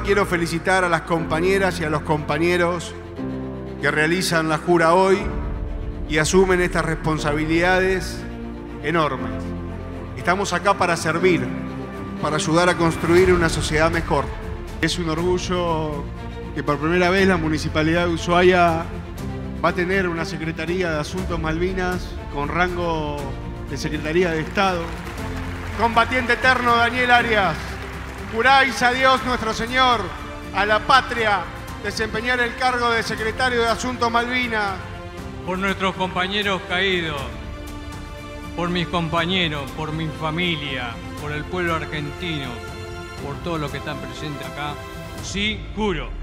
quiero felicitar a las compañeras y a los compañeros que realizan la jura hoy y asumen estas responsabilidades enormes. Estamos acá para servir, para ayudar a construir una sociedad mejor. Es un orgullo que por primera vez la Municipalidad de Ushuaia va a tener una Secretaría de Asuntos Malvinas con rango de Secretaría de Estado. Combatiente eterno Daniel Arias, juráis a Dios nuestro Señor, a la patria, desempeñar el cargo de Secretario de Asuntos Malvinas. Por nuestros compañeros caídos, por mis compañeros, por mi familia, por el pueblo argentino, por todos los que están presentes acá, sí, juro.